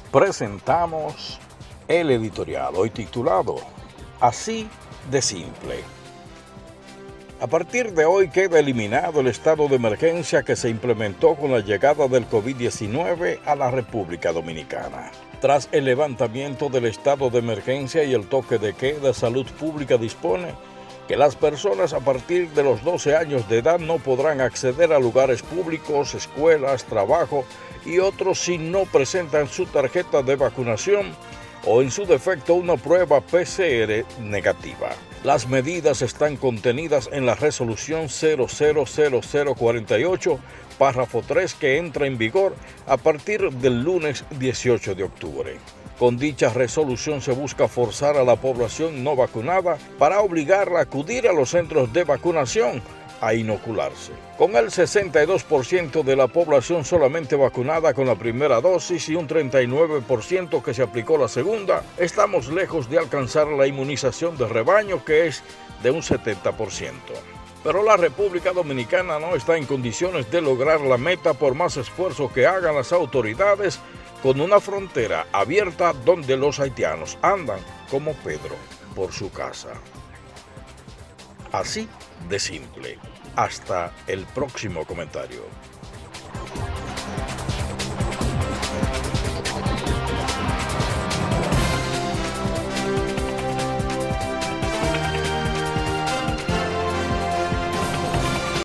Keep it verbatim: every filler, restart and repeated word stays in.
presentamos el editorial, hoy titulado Así de simple. A partir de hoy queda eliminado el estado de emergencia que se implementó con la llegada del COVID diecinueve a la República Dominicana. Tras el levantamiento del estado de emergencia y el toque de queda, Salud Pública dispone que las personas a partir de los doce años de edad no podrán acceder a lugares públicos, escuelas, trabajo y otros si no presentan su tarjeta de vacunación o en su defecto una prueba P C R negativa. Las medidas están contenidas en la resolución cero cero cero cero cuarenta y ocho, párrafo tres, que entra en vigor a partir del lunes dieciocho de octubre. Con dicha resolución se busca forzar a la población no vacunada para obligarla a acudir a los centros de vacunación a inocularse. Con el sesenta y dos por ciento de la población solamente vacunada con la primera dosis y un treinta y nueve por ciento que se aplicó la segunda, estamos lejos de alcanzar la inmunización de rebaño, que es de un setenta por ciento. Pero la República Dominicana no está en condiciones de lograr la meta por más esfuerzo que hagan las autoridades, con una frontera abierta donde los haitianos andan como Pedro por su casa. Así de simple. Hasta el próximo comentario.